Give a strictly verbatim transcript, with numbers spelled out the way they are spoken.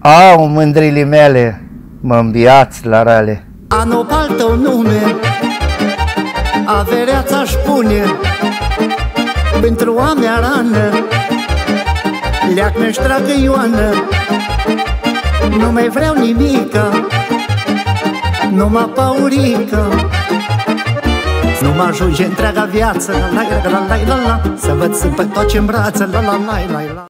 Au, mândrile mele, mă îmbiați la rale. Anopal tău nume, averea ți-aș pune, pentru a mea rană, leac mi-aș tragă Ioană. Nu mai vreau nimica, numai paurica. Nu mă ajunge întreaga viață, la la la la la la, să văd sâmbătoci în brață, la la la la la.